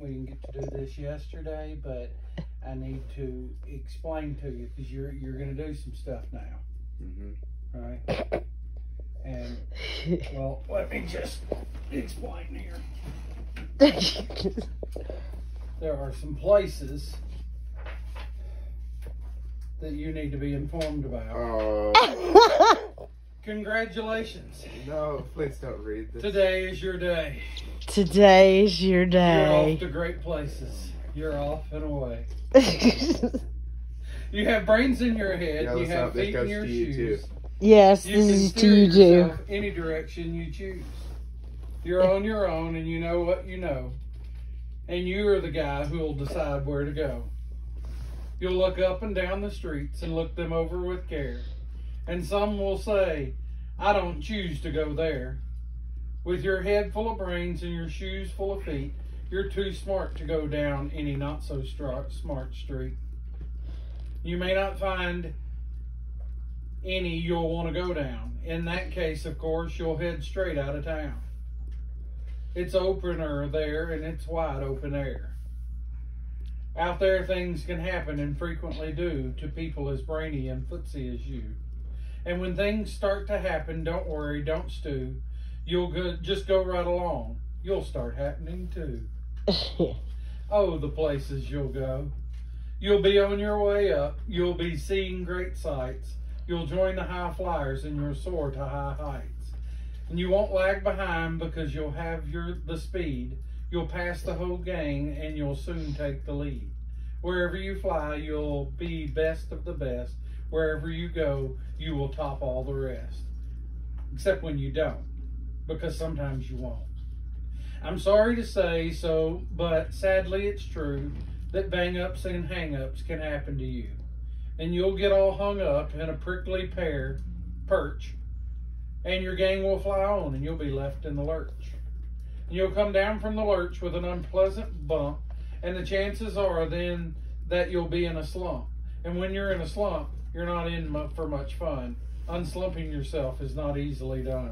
we didn't get to do this yesterday, but I need to explain to you because you're going to do some stuff now. Mm-hmm. Right? And, well, let me just explain here. There are some places that you need to be informed about. Congratulations. No, please don't read this. Today is your day. Today is your You're day. off to great places. You're off and away. You have brains in your head. Yeah, You listen have up, this feet in goes your to you, shoes. too. Yes, You this can is to steer you too. yourself any direction you choose. You're on your own and you know what you know. And you are the guy who will decide where to go. You'll look up and down the streets and look them over with care. And some will say, I don't choose to go there. With your head full of brains and your shoes full of feet, you're too smart to go down any not so smart street. You may not find any you'll want to go down. In that case, of course, you'll head straight out of town. It's opener there and it's wide open air. Out there things can happen and frequently do to people as brainy and footsie as you. And when things start to happen, don't worry, don't stew. You'll just go right along. You'll start happening too. Oh, the places you'll go. You'll be on your way up. You'll be seeing great sights. You'll join the high flyers and you'll soar to high heights. And you won't lag behind because you'll have the speed. You'll pass the whole gang and you'll soon take the lead. Wherever you fly, you'll be best of the best. Wherever you go, you will top all the rest. Except when you don't, because sometimes you won't. I'm sorry to say so, but sadly it's true that bang-ups and hang-ups can happen to you. And you'll get all hung up in a prickly perch, and your gang will fly on and you'll be left in the lurch. And you'll come down from the lurch with an unpleasant bump, and the chances are then that you'll be in a slump. And when you're in a slump, you're not in for much fun. Unslumping yourself is not easily done.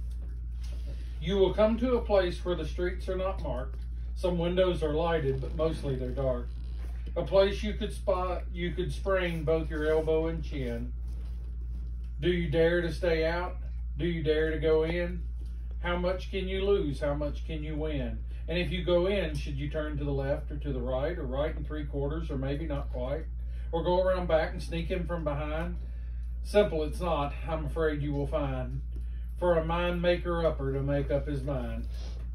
You will come to a place where the streets are not marked. Some windows are lighted, but mostly they're dark. A place you could sprain both your elbow and chin. Do you dare to stay out? Do you dare to go in? How much can you lose? How much can you win? And if you go in, should you turn to the left or to the right, or right and 3/4, or maybe not quite? Or go around back and sneak in from behind? Simple it's not, I'm afraid you will find, for a mind maker-upper to make up his mind.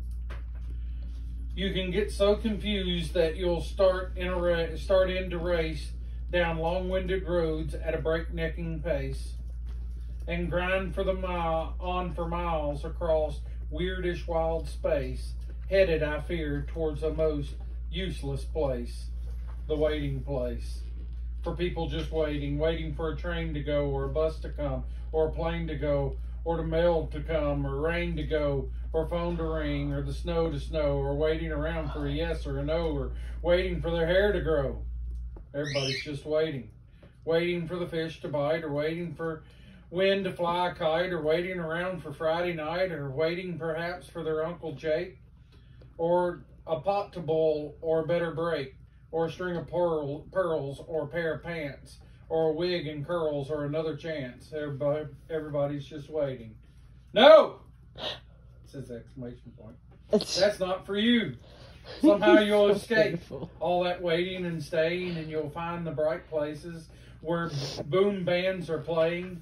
You can get so confused that you'll start into race down long-winded roads at a breaknecking pace and grind for miles across weirdish wild space, headed, I fear, towards a most useless place, the waiting place. For people just waiting for a train to go, or a bus to come, or a plane to go, or the mail to come, or rain to go, or phone to ring, or the snow to snow, or waiting around for a yes or a no, or waiting for their hair to grow. Everybody's just waiting. Waiting for the fish to bite, or waiting for wind to fly a kite, or waiting around for Friday night, or waiting perhaps for their Uncle Jake, or a pot to boil, or a better break, or a string of pearls, or a pair of pants, or a wig and curls, or another chance. Everybody's just waiting. No! Says exclamation point. That's not for you. Somehow you'll escape all that waiting and staying, and you'll find the bright places where boom bands are playing,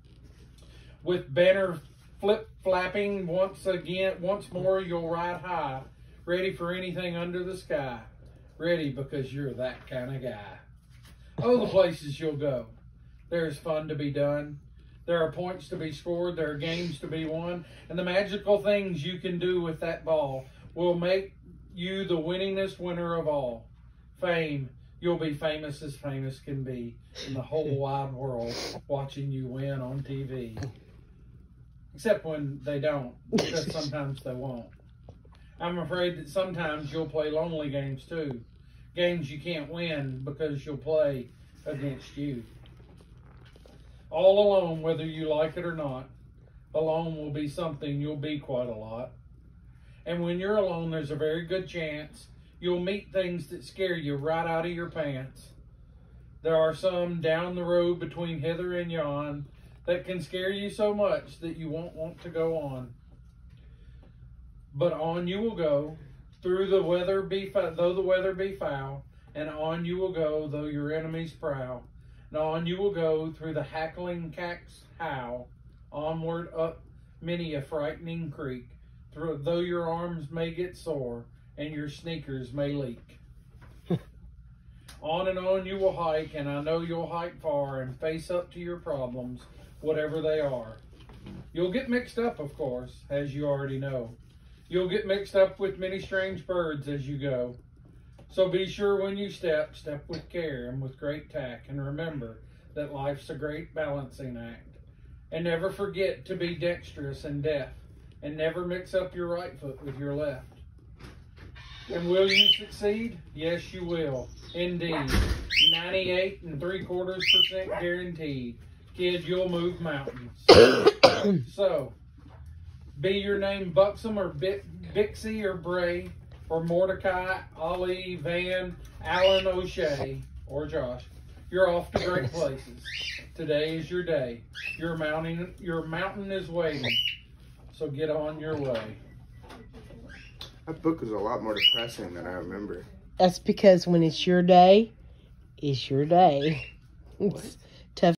with banner flip-flapping once more you'll ride high, ready for anything under the sky. Ready because you're that kind of guy. Oh, the places you'll go. There's fun to be done. There are points to be scored. There are games to be won. And the magical things you can do with that ball will make you the winningest winner of all. Fame. You'll be famous as famous can be in the whole wide world, watching you win on TV. Except when they don't, because sometimes they won't. I'm afraid that sometimes you'll play lonely games too. Games you can't win because you'll play against you. All alone, whether you like it or not. Alone will be something you'll be quite a lot. And when you're alone, there's a very good chance You'll meet things that scare you right out of your pants. There are some down the road between hither and yon that can scare you so much that you won't want to go on. But on you will go, though the weather be foul, and on you will go, though your enemies prowl. And on you will go, through the hackling cacks howl, onward up many a frightening creek, though your arms may get sore, and your sneakers may leak. On and on you will hike, and I know you'll hike far, and face up to your problems, whatever they are. You'll get mixed up, of course, as you already know. You'll get mixed up with many strange birds as you go. So be sure when you step with care and with great tact, and remember that life's a great balancing act. And never forget to be dexterous and deft, and never mix up your right foot with your left. And will you succeed? Yes, you will. Indeed. 98 3/4% guaranteed. Kid, you'll move mountains. So, be your name Buxom or Bixie or Bray or Mordecai, Ali, Van, Alan, O'Shea, or Josh. You're off to great places. Today is your day. Your mountain is waiting. So get on your way. That book was a lot more depressing than I remember. That's because when it's your day, it's your day.